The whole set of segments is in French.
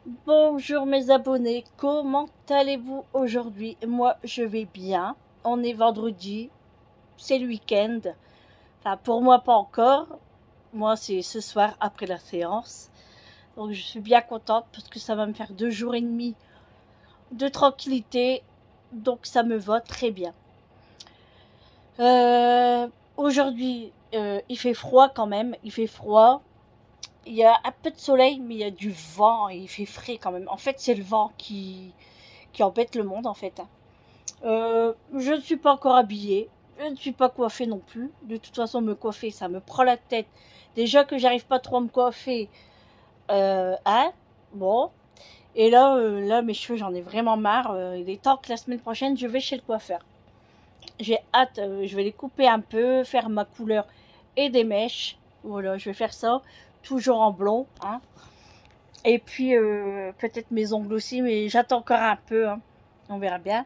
Bonjour mes abonnés, comment allez-vous aujourd'hui? Moi je vais bien, on est vendredi, c'est le week-end, enfin pour moi pas encore, moi c'est ce soir après la séance, donc je suis bien contente parce que ça va me faire 2 jours et demi de tranquillité, donc ça me va très bien. Aujourd'hui il fait froid quand même, il fait froid. Il y a un peu de soleil, mais il y a du vent et il fait frais quand même. En fait, c'est le vent qui embête le monde, en fait. Je ne suis pas encore habillée. Je ne suis pas coiffée non plus. De toute façon, me coiffer, ça me prend la tête. Déjà que j'arrive pas trop à me coiffer. Hein, bon. Et là, mes cheveux, j'en ai vraiment marre. Il est temps que la semaine prochaine, je vais chez le coiffeur. J'ai hâte. Je vais les couper un peu, faire ma couleur et des mèches. Voilà, je vais faire ça. Toujours en blond, hein. Et puis peut-être mes ongles aussi, mais j'attends encore un peu, hein. On verra bien.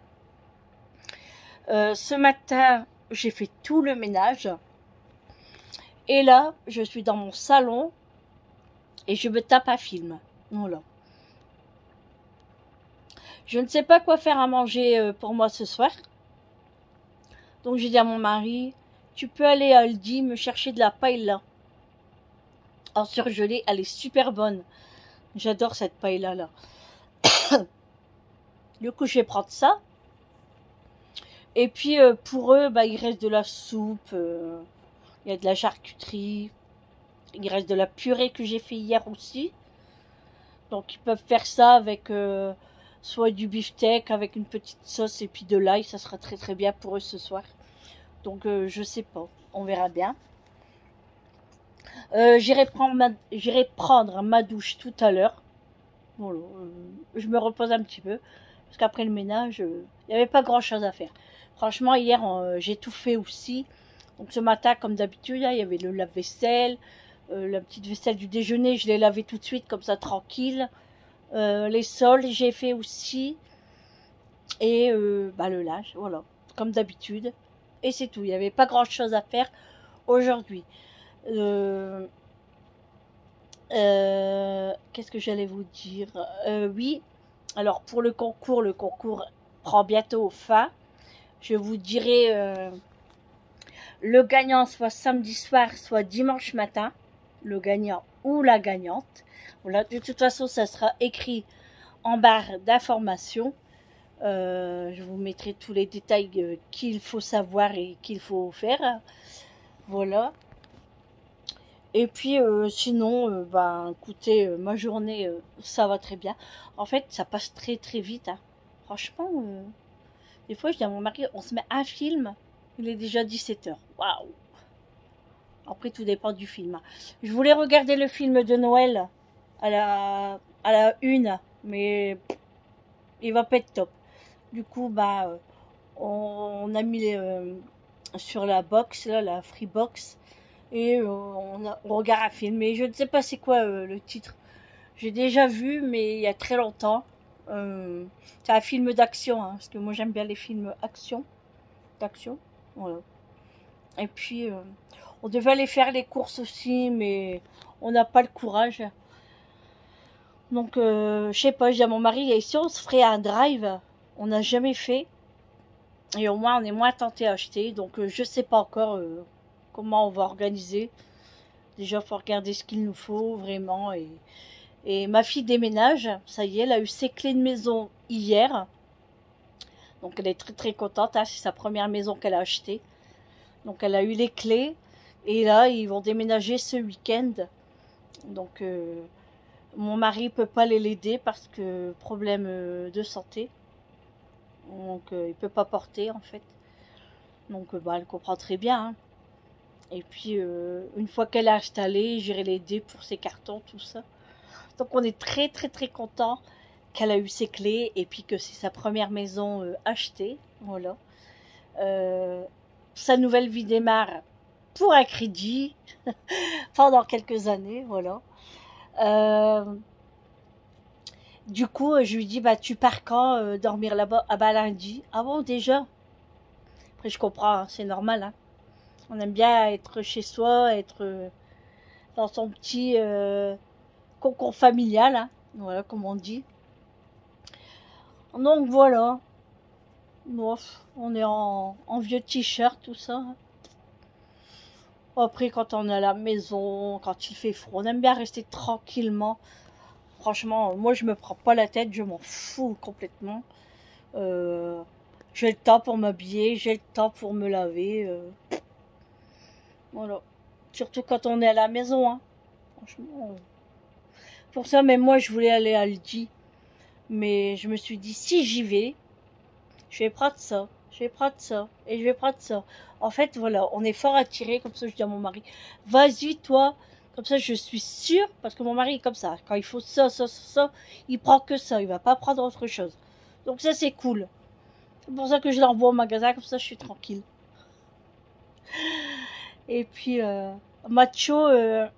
Ce matin, j'ai fait tout le ménage. Et là, je suis dans mon salon et je me tape un film. Voilà. Je ne sais pas quoi faire à manger pour moi ce soir. Donc j'ai dit à mon mari, tu peux aller à Aldi me chercher de la paella en surgelé, elle est super bonne. J'adore cette paella là. Du coup, je vais prendre ça. Et puis pour eux, bah, il reste de la soupe, il y a de la charcuterie, il reste de la purée que j'ai fait hier aussi. Donc ils peuvent faire ça avec soit du beefsteak avec une petite sauce et puis de l'ail, ça sera très très bien pour eux ce soir. Donc je sais pas, on verra bien. J'irai prendre ma douche tout à l'heure. Voilà, je me repose un petit peu parce qu'après le ménage, il n'y avait pas grand chose à faire. Franchement, hier j'ai tout fait aussi. Donc ce matin, comme d'habitude, il y avait le lave-vaisselle, la petite vaisselle du déjeuner, je l'ai lavé tout de suite comme ça tranquille. Les sols, j'ai fait aussi. Et bah, le linge, voilà, comme d'habitude. Et c'est tout, il n'y avait pas grand chose à faire aujourd'hui. Euh, Qu'est-ce que j'allais vous dire? Oui, alors pour le concours prend bientôt fin. Je vous dirai le gagnant soit samedi soir, soit dimanche matin. Le gagnant ou la gagnante. Voilà, de toute façon, ça sera écrit en barre d'informations. Je vous mettrai tous les détails qu'il faut savoir et qu'il faut faire. Voilà. Et puis sinon, bah, écoutez, ma journée, ça va très bien. En fait, ça passe très très vite, hein. Franchement, des fois, je dis à mon mari, on se met un film, il est déjà 17 h. Waouh! Après, tout dépend du film, hein. Je voulais regarder le film de Noël à la une, mais il va pas être top. Du coup, bah, on a mis sur la box, là, la Freebox, et on regarde un film. Et je ne sais pas c'est quoi le titre. J'ai déjà vu, mais il y a très longtemps. C'est un film d'action, hein, parce que moi j'aime bien les films d'action. Voilà. Et puis, on devait aller faire les courses aussi, mais on n'a pas le courage. Donc, je sais pas, j'ai dit à mon mari, et si on se ferait un drive, on n'a jamais fait. Et au moins, on est moins tenté à acheter. Donc, je sais pas encore comment on va organiser. Déjà, il faut regarder ce qu'il nous faut vraiment. Et ma fille déménage. Ça y est, elle a eu ses clés de maison hier. Donc, elle est très très contente, hein. C'est sa première maison qu'elle a achetée. Donc, elle a eu les clés. Et là, ils vont déménager ce week-end. Donc, mon mari peut pas l'aider parce que problème de santé. Donc, il peut pas porter en fait. Donc, bah, elle comprend très bien, hein. Et puis, une fois qu'elle a installé, j'irai l'aider pour ses cartons, tout ça. Donc, on est très, très, très content qu'elle a eu ses clés et puis que c'est sa première maison achetée. Voilà. Euh, Sa nouvelle vie démarre pour un crédit pendant quelques années. Voilà. Euh, du coup, je lui dis, bah, tu pars quand dormir là-bas? Ah, bah, lundi. Ah bon, déjà? Après, je comprends, hein, c'est normal, hein. On aime bien être chez soi, être dans son petit cocon familial, hein. Voilà, comme on dit. Donc voilà. Bon, on est en vieux t-shirt, tout ça. Après, quand on est à la maison, quand il fait froid, on aime bien rester tranquillement. Franchement, moi, je me prends pas la tête, je m'en fous complètement. Euh, j'ai le temps pour m'habiller, j'ai le temps pour me laver. Voilà. Surtout quand on est à la maison, hein. Franchement. Pour ça, même moi, je voulais aller à Aldi. Mais je me suis dit, si j'y vais, je vais prendre ça, je vais prendre ça, et je vais prendre ça. En fait, voilà, on est fort attiré, comme ça je dis à mon mari, vas-y toi, comme ça je suis sûre, parce que mon mari est comme ça, quand il faut ça, il prend que ça, il va pas prendre autre chose. Donc ça c'est cool. C'est pour ça que je l'envoie au magasin, comme ça je suis tranquille. Et puis, Macho,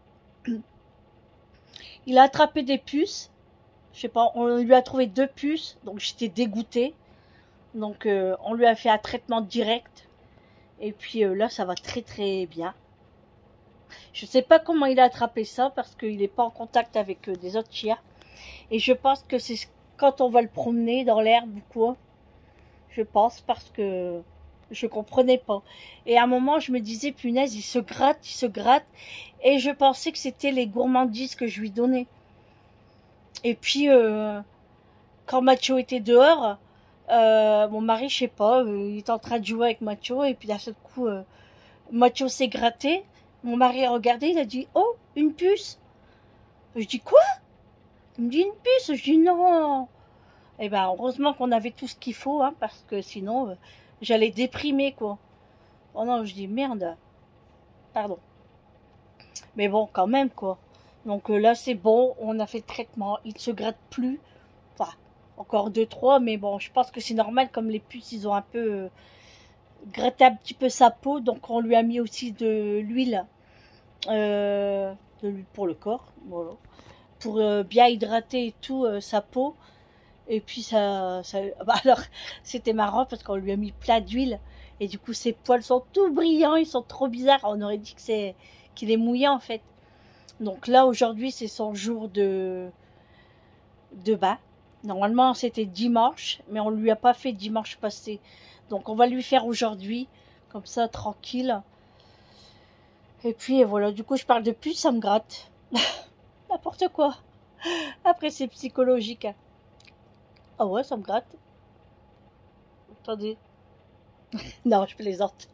il a attrapé des puces, je sais pas, on lui a trouvé 2 puces, donc j'étais dégoûtée. Donc on lui a fait un traitement direct. Et puis là, ça va très très bien. Je sais pas comment il a attrapé ça parce qu'il n'est pas en contact avec des autres chiens. Et je pense que c'est quand on va le promener dans l'herbe ou quoi. Je pense parce que je comprenais pas. Et à un moment, je me disais, punaise, il se gratte, il se gratte. Et je pensais que c'était les gourmandises que je lui donnais. Et puis, quand Macho était dehors, mon mari, je sais pas, il est en train de jouer avec Macho. Et puis d'un seul coup, Macho s'est gratté. Mon mari a regardé, il a dit, oh, une puce. Je dis, quoi? Il me dit, une puce. Je dis, non. Eh ben, heureusement qu'on avait tout ce qu'il faut, hein, parce que sinon, j'allais déprimer, quoi. Oh non, je dis, merde. Pardon. Mais bon, quand même, quoi. Donc là, c'est bon, on a fait le traitement. Il ne se gratte plus. Enfin, encore 2, 3, mais bon, je pense que c'est normal, comme les puces, ils ont un peu gratté un petit peu sa peau. Donc on lui a mis aussi de l'huile pour le corps, voilà, pour bien hydrater et tout sa peau. Et puis bah alors c'était marrant parce qu'on lui a mis plein d'huile et du coup ses poils sont tout brillants, ils sont trop bizarres. On aurait dit que qu'il est mouillé en fait. Donc là aujourd'hui c'est son jour de bain. Normalement c'était dimanche, mais on lui a pas fait dimanche passé. Donc on va lui faire aujourd'hui, comme ça tranquille. Et puis voilà, du coup je parle de puce, ça me gratte. N'importe quoi. Après c'est psychologique. Ah ouais, ça me gratte. Attendez. Non, je plaisante.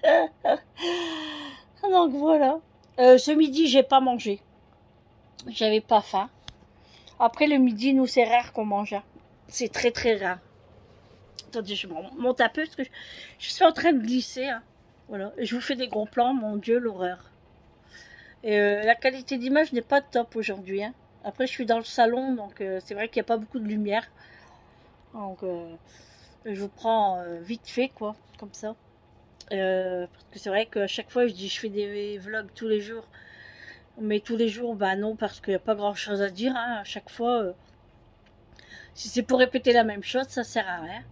Donc voilà. Ce midi, j'ai pas mangé. J'avais pas faim. Après le midi, nous c'est rare qu'on mange. C'est très très rare. Attendez, je monte un peu parce que je suis en train de glisser. Hein. Voilà. Et je vous fais des gros plans, mon Dieu, l'horreur. Et la qualité d'image n'est pas top aujourd'hui. Hein. Après, je suis dans le salon, donc c'est vrai qu'il n'y a pas beaucoup de lumière. Donc, je vous prends vite fait, quoi, comme ça. Parce que c'est vrai qu'à chaque fois, je dis je fais des vlogs tous les jours. Mais tous les jours, bah non, parce qu'il n'y a pas grand chose à dire. Hein. À chaque fois, si c'est pour répéter la même chose, ça sert à rien.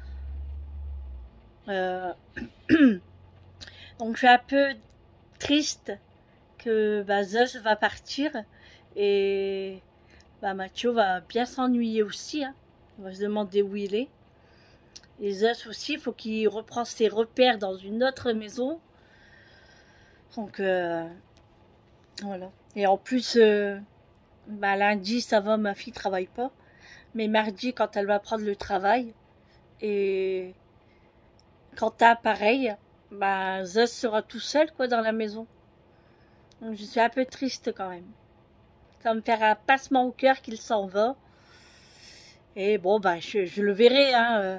Euh, Donc je suis un peu triste que bah, Zeus va partir et bah, Mathieu va bien s'ennuyer aussi. Hein. On va se demander où il est. Et Zeus aussi, il faut qu'il reprenne ses repères dans une autre maison. Donc voilà. Et en plus, bah, lundi, ça va, ma fille travaille pas. Mais mardi, quand elle va prendre le travail, et Quentin, pareil, bah, Zeus sera tout seul, quoi, dans la maison. Donc, je suis un peu triste quand même. Ça va me faire un passement au cœur qu'il s'en va. Et bon, bah, je le verrai, hein.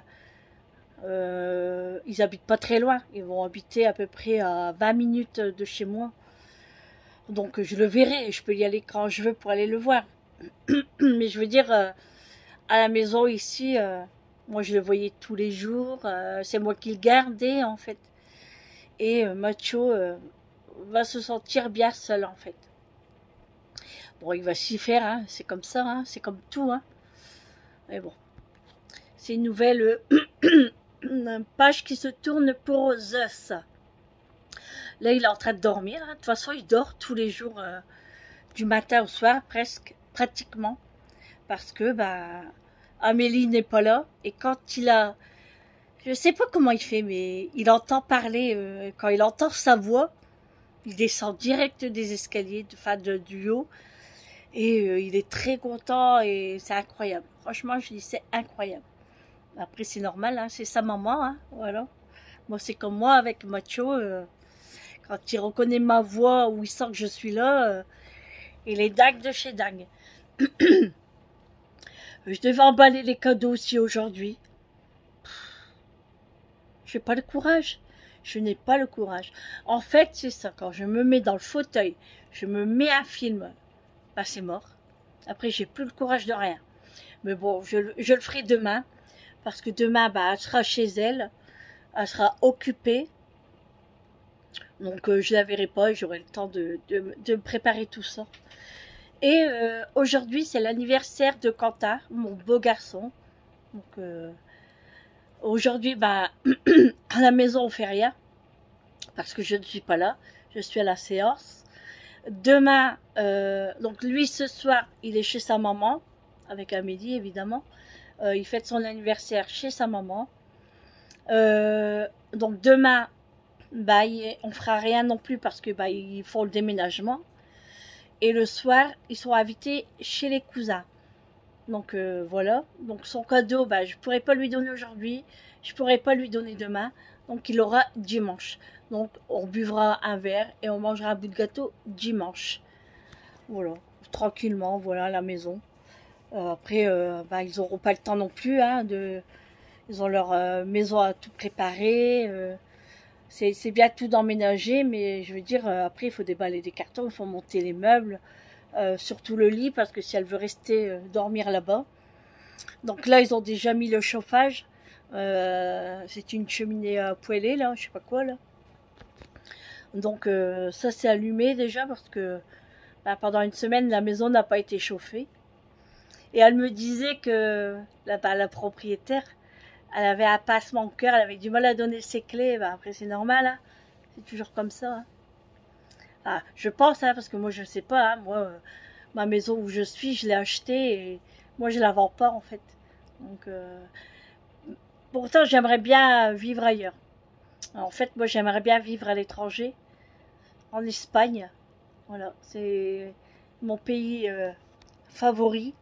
Ils habitent pas très loin. Ils vont habiter à peu près à 20 minutes de chez moi. Donc, je le verrai. Je peux y aller quand je veux pour aller le voir. Mais je veux dire, à la maison ici, moi je le voyais tous les jours, c'est moi qui le gardais en fait. Et Macho va se sentir bien seul en fait. Bon, il va s'y faire, hein, c'est comme ça, hein, c'est comme tout. Hein. Mais bon, c'est une nouvelle page qui se tourne pour Zeus. Là, il est en train de dormir. Hein. De toute façon, il dort tous les jours, du matin au soir, presque, pratiquement. parce que Amélie n'est pas là et quand il a, je sais pas comment il fait, mais il entend parler, quand il entend sa voix, il descend direct des escaliers, du haut, et il est très content et c'est incroyable. Franchement, je dis c'est incroyable. Après c'est normal, hein, c'est sa maman, hein, voilà. Moi c'est comme moi avec Macho, quand il reconnaît ma voix ou il sent que je suis là, il est dingue de chez dingue. Je devais emballer les cadeaux aussi aujourd'hui. J'ai pas le courage. Je n'ai pas le courage. En fait, c'est ça. Quand je me mets dans le fauteuil, je me mets un film, c'est mort. Après, j'ai plus le courage de rien. Mais bon, je le ferai demain. Parce que demain, elle sera chez elle. Elle sera occupée. Donc, je la verrai pas et j'aurai le temps de me préparer tout ça. Et aujourd'hui, c'est l'anniversaire de Quentin, mon beau garçon. Donc, aujourd'hui, à la maison, on fait rien. Parce que je ne suis pas là. Je suis à la séance. Demain, donc lui, ce soir, il est chez sa maman. Avec Amélie, évidemment. Il fête son anniversaire chez sa maman. Donc demain, on fera rien non plus parce que ils font le déménagement. Et le soir, ils sont invités chez les cousins. Donc voilà. Donc son cadeau, je pourrais pas lui donner aujourd'hui. Je pourrais pas lui donner demain. Donc il aura dimanche. Donc on buvra un verre et on mangera un bout de gâteau dimanche. Voilà. Tranquillement, voilà, à la maison. Après, ils n'auront pas le temps non plus. Hein, ils ont leur maison à tout préparer. C'est bien tout d'emménager, mais je veux dire, après, il faut déballer des cartons, il faut monter les meubles, surtout le lit, parce que si elle veut rester dormir là-bas. Donc là, ils ont déjà mis le chauffage. C'est une cheminée à poêler, là, je sais pas quoi, là. Donc ça, c'est allumé déjà, parce que pendant une semaine, la maison n'a pas été chauffée. Et elle me disait que la propriétaire, elle avait un passement de cœur, elle avait du mal à donner ses clés. Après, c'est normal, hein. C'est toujours comme ça. Hein. Je pense, hein, parce que moi, je sais pas. Hein. Moi, ma maison où je suis, je l'ai achetée et moi, je la vends pas, en fait. Donc, pourtant, j'aimerais bien vivre ailleurs. En fait, moi, j'aimerais bien vivre à l'étranger, en Espagne. Voilà, c'est mon pays favori.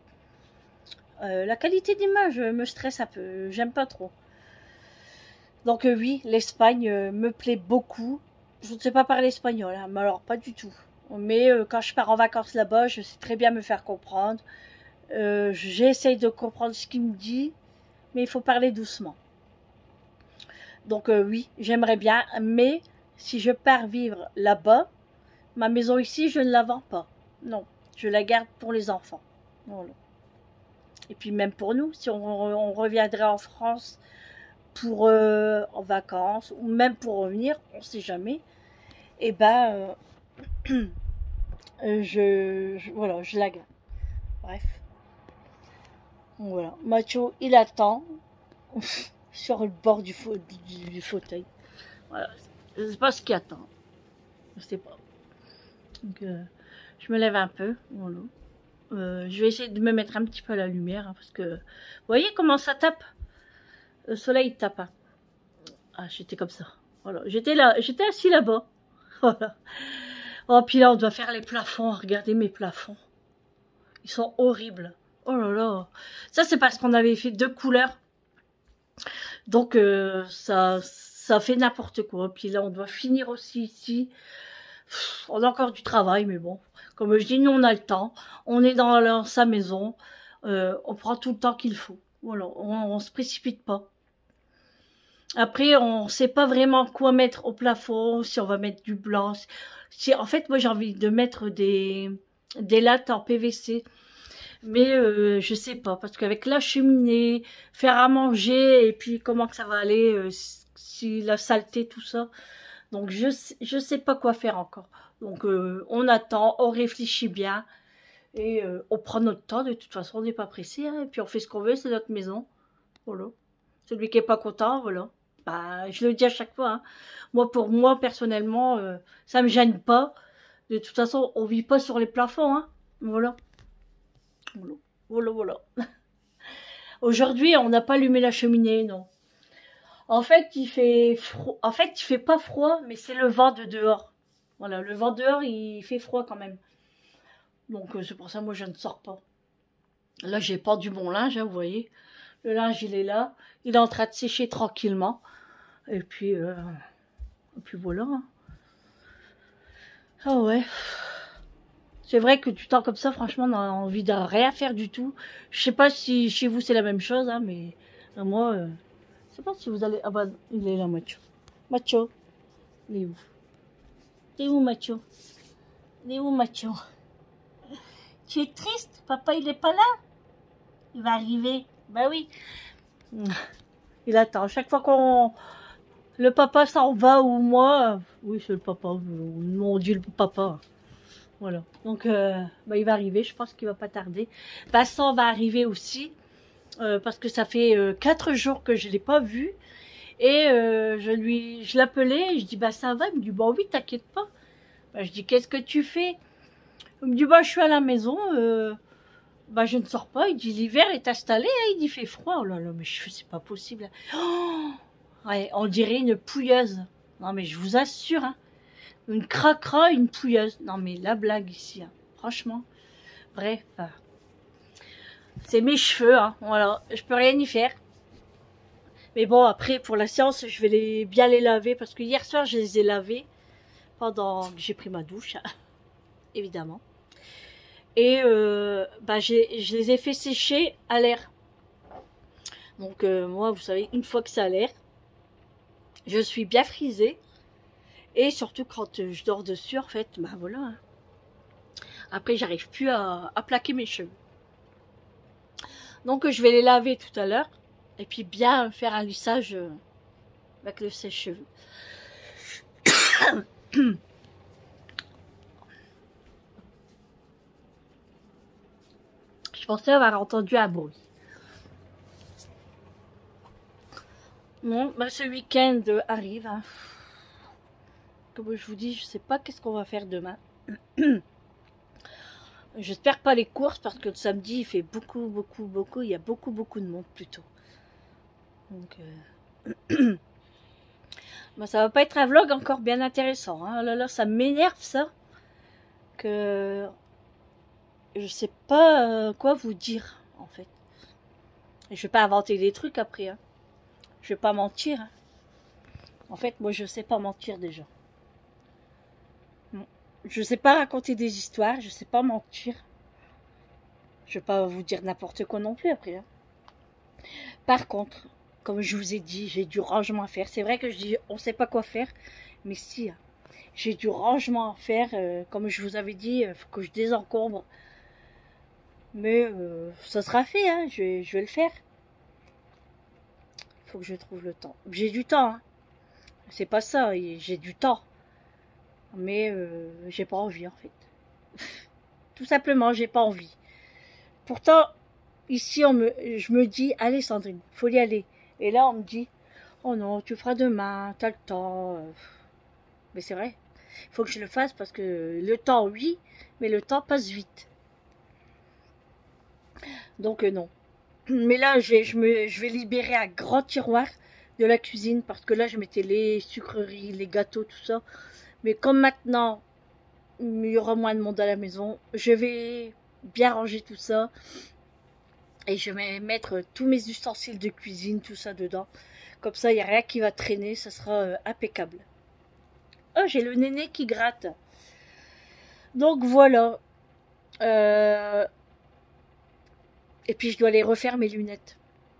La qualité d'image me stresse un peu, j'aime pas trop. Donc oui, l'Espagne me plaît beaucoup. Je ne sais pas parler espagnol, hein, mais alors pas du tout. Mais quand je pars en vacances là-bas, je sais très bien me faire comprendre. J'essaye de comprendre ce qu'il me dit, mais il faut parler doucement. Donc oui, j'aimerais bien, mais si je pars vivre là-bas, ma maison ici, je ne la vends pas. Non, je la garde pour les enfants. Voilà. Et puis même pour nous, si on reviendrait en France pour en vacances, ou même pour revenir, on ne sait jamais, et voilà, je la garde. Bref. Voilà. Macho, il attend sur le bord du fauteuil. Voilà. Je ne sais pas ce qu'il attend. Je ne sais pas. Donc, je me lève un peu. Voilà. Je vais essayer de me mettre un petit peu à la lumière, hein, parce que vous voyez comment ça tape. Le soleil tape. Hein. Ah, j'étais comme ça. Voilà, j'étais là, j'étais assis là-bas. Voilà. Oh, puis là, on doit faire les plafonds. Regardez mes plafonds. Ils sont horribles. Oh là là. Ça, c'est parce qu'on avait fait 2 couleurs. Donc, ça fait n'importe quoi. Puis là, on doit finir aussi ici. On a encore du travail, mais bon. Comme je dis, nous, on a le temps. On est dans sa maison. On prend tout le temps qu'il faut. Voilà, on se précipite pas. Après, on sait pas vraiment quoi mettre au plafond, si on va mettre du blanc. En fait, moi, j'ai envie de mettre des lattes en PVC. Mais je sais pas, parce qu'avec la cheminée, faire à manger, et puis comment que ça va aller, si la saleté, tout ça. Donc, je sais pas quoi faire encore. Donc, on attend, on réfléchit bien. Et on prend notre temps, de toute façon, on n'est pas pressé. Hein, et puis, on fait ce qu'on veut, c'est notre maison. Voilà. Celui qui est pas content, voilà. Je le dis à chaque fois. Hein. Moi, pour moi, personnellement, ça me gêne pas. De toute façon, on vit pas sur les plafonds. Hein. Voilà. Voilà. Voilà, voilà. Aujourd'hui, on n'a pas allumé la cheminée, non. En fait, il fait froid. En fait, il fait pas froid, mais c'est le vent de dehors. Voilà, le vent dehors, il fait froid quand même. Donc, c'est pour ça, moi, je ne sors pas. Là, j'ai pas du bon linge, hein, vous voyez. Le linge, il est là. Il est en train de sécher tranquillement. Et puis voilà. Hein. Ah ouais. C'est vrai que du temps comme ça, franchement, on a envie de rien faire du tout. Je sais pas si chez vous c'est la même chose, hein, mais moi, je sais pas si vous allez... Ah bah, il est là, Macho. Macho, il est où? T'es où, Macho? Il est où, Macho? Tu es triste? Papa, il est pas là? Il va arriver. Bah oui. Il attend. Chaque fois qu'on... Le papa s'en va ou moi... Oui, c'est le papa. Mon Dieu, le papa. Voilà. Donc, bah, il va arriver. Je pense qu'il va pas tarder. Vincent va arriver aussi. Parce que ça fait 4 jours que je l'ai pas vu. Et je l'appelais. Je dis, bah ça va. Il me dit, bah oui, t'inquiète pas. Bah, je dis, qu'est-ce que tu fais? Il me dit, bah je suis à la maison. Bah je ne sors pas. Il dit, l'hiver est installé. Hein. Il dit, il fait froid. Oh là là, mais je fais, c'est pas possible. Oh ouais, on dirait une pouilleuse. Non mais je vous assure. Hein. Une cracra, une pouilleuse. Non mais la blague ici. Hein. Franchement. Bref. C'est mes cheveux. Hein. Voilà. Je peux rien y faire. Mais bon, après, pour la séance, je vais bien les laver. Parce que hier soir, je les ai lavés. Pendant que j'ai pris ma douche. Évidemment. Et bah, je les ai fait sécher à l'air. Donc moi, vous savez, une fois que c'est à l'air, je suis bien frisée. Et surtout quand je dors dessus, en fait, bah voilà. Hein. Après, j'arrive plus à plaquer mes cheveux. Donc je vais les laver tout à l'heure. Et puis bien faire un lissage avec le sèche-cheveux. Je pensais avoir entendu un bruit. Bon, bah ce week-end arrive. Hein. Comme je vous dis, je sais pas qu'est-ce qu'on va faire demain. J'espère pas les courses parce que le samedi il fait beaucoup, il y a beaucoup de monde plutôt. Donc, bah, ça va pas être un vlog encore bien intéressant. Hein. Oh là là, ça m'énerve ça. Que je sais pas quoi vous dire en fait. Et je vais pas inventer des trucs après. Hein. Je vais pas mentir. Hein. En fait, moi je sais pas mentir déjà. Je sais pas raconter des histoires, je sais pas mentir. Je vais pas vous dire n'importe quoi non plus après. Hein. Par contre, comme je vous ai dit, j'ai du rangement à faire. C'est vrai que je dis on sait pas quoi faire, mais si, hein, j'ai du rangement à faire. Comme je vous avais dit, il faut que je désencombre. Mais ça sera fait, hein, je vais le faire. Il faut que je trouve le temps. J'ai du temps, hein. C'est pas ça, j'ai du temps. Mais j'ai pas envie en fait. Tout simplement, j'ai pas envie. Pourtant, ici, je me dis, allez Sandrine, faut y aller. Et là, on me dit, oh non, tu feras demain, t'as le temps. Mais c'est vrai, il faut que je le fasse parce que le temps, oui, mais le temps passe vite. Donc non. Mais là, je vais libérer un grand tiroir de la cuisine parce que là, je mettais les sucreries, les gâteaux, tout ça. Mais comme maintenant, il y aura moins de monde à la maison, je vais bien ranger tout ça. Et je vais mettre tous mes ustensiles de cuisine, tout ça dedans. Comme ça, il n'y a rien qui va traîner, ça sera impeccable. Oh, j'ai le néné qui gratte. Donc voilà. Et puis je dois aller refaire mes lunettes.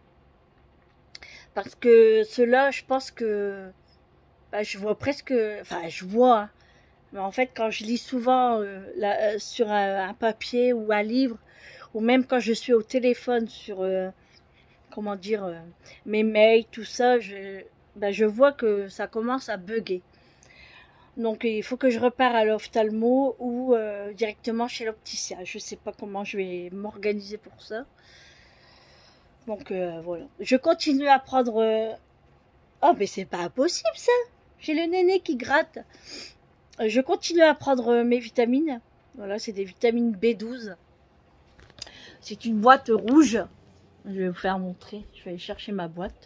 Parce que ceux-là, je pense que... Bah, je vois presque... Enfin, je vois... Hein. Mais en fait, quand je lis souvent sur un papier ou un livre, ou même quand je suis au téléphone sur, comment dire, mes mails, tout ça, je vois que ça commence à bugger. Donc il faut que je repars à l'ophtalmo ou directement chez l'opticien. Je sais pas comment je vais m'organiser pour ça. Donc voilà. Je continue à prendre... Oh mais c'est pas impossible ça. J'ai le néné qui gratte. Je continue à prendre mes vitamines. Voilà, c'est des vitamines B12. C'est une boîte rouge. Je vais vous faire montrer. Je vais aller chercher ma boîte.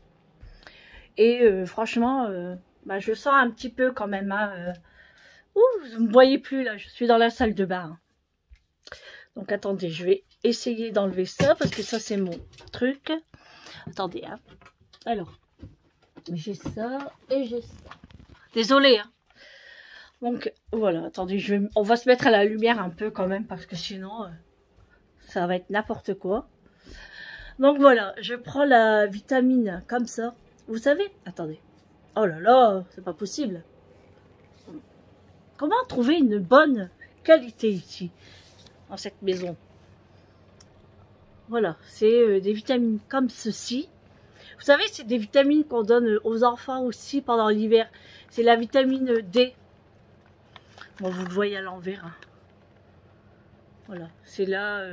Et franchement, bah, je sens un petit peu quand même. Hein, ouh, vous ne me voyez plus là, je suis dans la salle de bain. Donc attendez, je vais essayer d'enlever ça parce que ça c'est mon truc. Attendez, hein. Alors, j'ai ça et j'ai ça. Désolée, hein. Donc voilà, attendez, on va se mettre à la lumière un peu quand même parce que sinon ça va être n'importe quoi. Donc voilà, je prends la vitamine comme ça. Vous savez, attendez. Oh là là, c'est pas possible. Comment trouver une bonne qualité ici, dans cette maison? Voilà, c'est des vitamines comme ceci. Vous savez, c'est des vitamines qu'on donne aux enfants aussi pendant l'hiver. C'est la vitamine D. Bon, vous le voyez à l'envers. Hein. Voilà, c'est la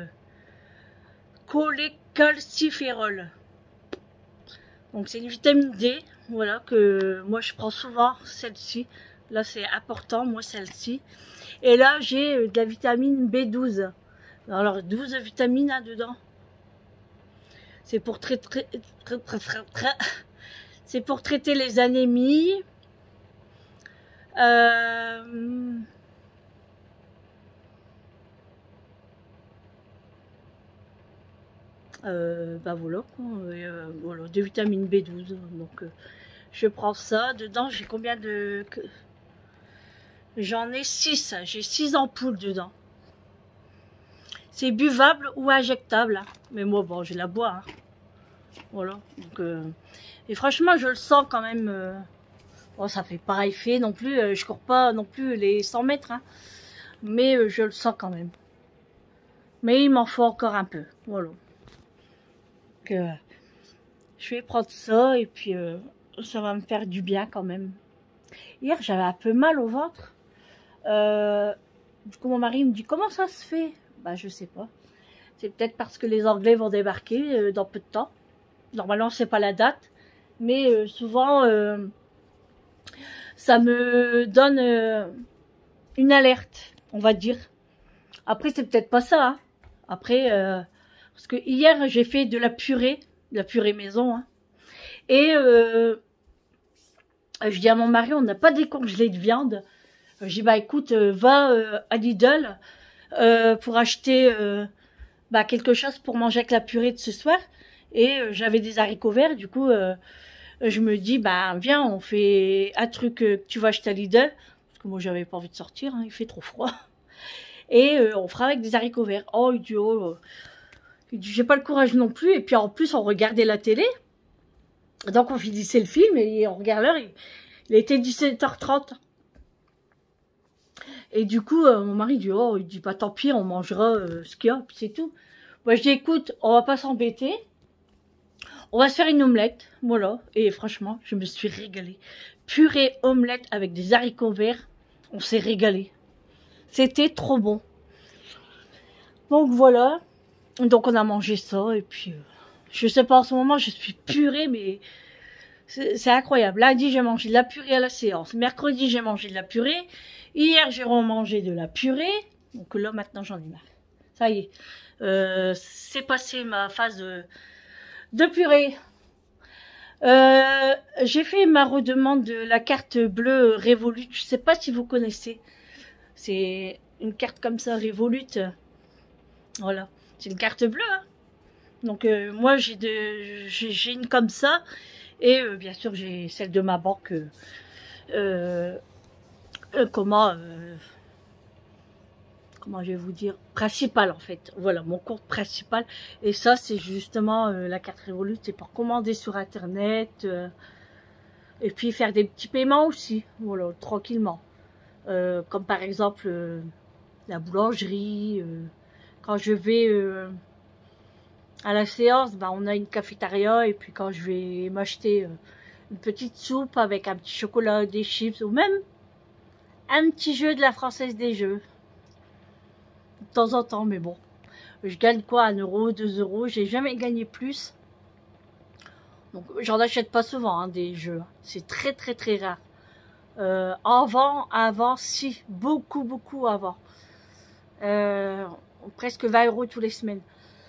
cholécalciférol. Donc c'est une vitamine D, voilà, que moi je prends souvent, celle-ci. Là c'est important, moi celle-ci. Et là j'ai de la vitamine B12. Alors 12 vitamines hein, dedans. C'est pour c'est pour traiter les anémies. Bah voilà, voilà, de vitamine B12. Donc je prends ça. Dedans j'ai combien de... J'en ai 6. J'ai 6 ampoules dedans. C'est buvable ou injectable. Hein. Mais moi, bon, je la bois. Hein. Voilà. Donc, et franchement, je le sens quand même. Bon, ça fait pas effet non plus. Je cours pas non plus les 100 mètres. Hein. Mais je le sens quand même. Mais il m'en faut encore un peu. Voilà. Donc, je vais prendre ça et puis ça va me faire du bien quand même. Hier, j'avais un peu mal au ventre. Du coup, mon mari me dit, comment ça se fait? Bah, je sais pas. C'est peut-être parce que les Anglais vont débarquer dans peu de temps. Normalement, c'est pas la date. Mais souvent, ça me donne une alerte, on va dire. Après, c'est peut-être pas ça. Hein. Après, parce que hier, j'ai fait de la purée maison. Hein. Et je dis à mon mari, on n'a pas décongelé de viande. Je dis, bah écoute, va à Lidl pour acheter bah, quelque chose pour manger avec la purée de ce soir. Et j'avais des haricots verts, du coup, je me dis, bah viens, on fait un truc que tu vas acheter à Lidl. Parce que moi, j'avais pas envie de sortir, hein, il fait trop froid. Et on fera avec des haricots verts. Oh, idiot. J'ai pas le courage non plus. Et puis en plus, on regardait la télé. Donc on finissait le film et on regarde l'heure. Il était 17h30. Et du coup, mon mari dit, oh, il dit, bah tant pis, on mangera ce qu'il y a, puis c'est tout. Moi, je dis, écoute, on va pas s'embêter. On va se faire une omelette, voilà. Et franchement, je me suis régalée. Purée omelette avec des haricots verts, on s'est régalé. C'était trop bon. Donc voilà. Donc on a mangé ça et puis, je sais pas, en ce moment, je suis purée, mais c'est incroyable. Lundi, j'ai mangé de la purée à la séance. Mercredi, j'ai mangé de la purée. Hier, j'ai remangé de la purée. Donc là, maintenant, j'en ai marre. Ça y est. C'est passé ma phase de purée. J'ai fait ma redemande de la carte bleue Revolut. Je sais pas si vous connaissez. C'est une carte comme ça, Revolut. Voilà. C'est une carte bleue. Hein. Donc moi, j'ai une comme ça. Et bien sûr, j'ai celle de ma banque. Comment je vais vous dire, principal en fait. Voilà, mon compte principal. Et ça, c'est justement la carte Revolut. C'est pour commander sur Internet. Et puis faire des petits paiements aussi. Voilà, tranquillement. Comme par exemple la boulangerie. Quand je vais à la séance, bah, on a une cafétéria. Et puis quand je vais m'acheter une petite soupe avec un petit chocolat, des chips. Ou même un petit jeu de la Française des Jeux. De temps en temps, mais bon. Je gagne quoi, 1 euro, 2 euros. J'ai jamais gagné plus. Donc, j'en achète pas souvent, hein, des jeux. C'est très, très, très rare. Avant, si. Beaucoup, beaucoup avant. Presque 20 euros tous les semaines.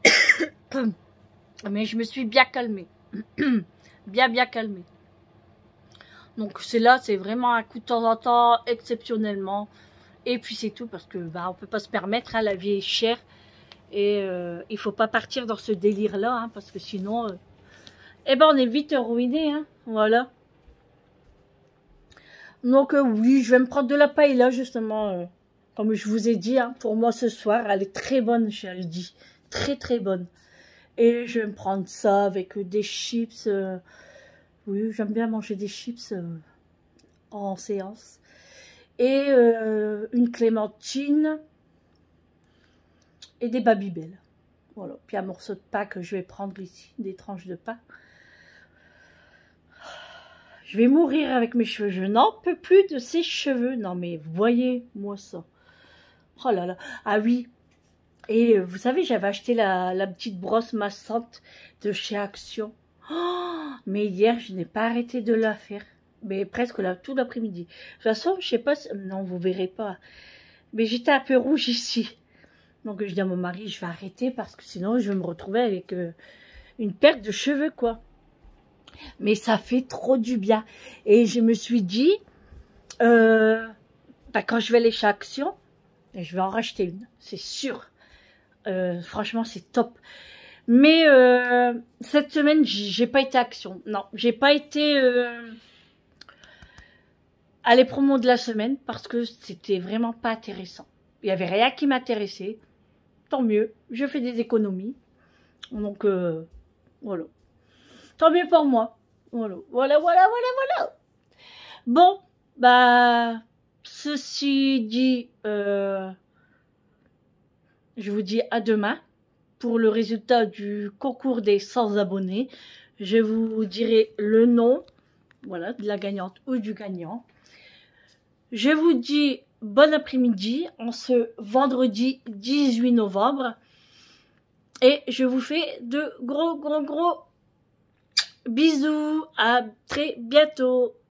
Mais je me suis bien calmée. bien calmée. Donc c'est là, c'est vraiment un coup de temps en temps, exceptionnellement. Et puis c'est tout, parce que bah, on peut pas se permettre, hein, la vie est chère. Et il faut pas partir dans ce délire-là, hein, parce que sinon, eh ben on est vite ruiné, hein, voilà. Donc oui, je vais me prendre de la paella, justement, comme je vous ai dit, hein, pour moi ce soir. Elle est très bonne chez Aldi, très bonne. Et je vais me prendre ça avec des chips. Oui, j'aime bien manger des chips en séance. Et une clémentine et des Babybel. Voilà. Puis un morceau de pain que je vais prendre ici, des tranches de pain. Je vais mourir avec mes cheveux. Je n'en peux plus de ces cheveux. Non mais voyez-moi ça. Oh là là. Ah oui. Et vous savez, j'avais acheté la petite brosse massante de chez Action. Oh, mais hier, je n'ai pas arrêté de la faire. Mais presque tout l'après-midi. De toute façon, je sais pas si... Non, vous verrez pas. Mais j'étais un peu rouge ici. Donc, je dis à mon mari, je vais arrêter parce que sinon, je vais me retrouver avec une perte de cheveux, quoi. Mais ça fait trop du bien. Et je me suis dit, bah, quand je vais aller chez Action, je vais en racheter une, c'est sûr. Franchement, c'est top. Mais cette semaine, j'ai pas été à Action. Non, j'ai pas été à les promos de la semaine parce que c'était vraiment pas intéressant. Il y avait rien qui m'intéressait. Tant mieux, je fais des économies. Donc voilà. Tant mieux pour moi. Voilà. Bon, bah ceci dit, je vous dis à demain pour le résultat du concours des 100 abonnés. Je vous dirai le nom, voilà, de la gagnante ou du gagnant. Je vous dis bon après-midi en ce vendredi 18 novembre. Et je vous fais de gros bisous. À très bientôt.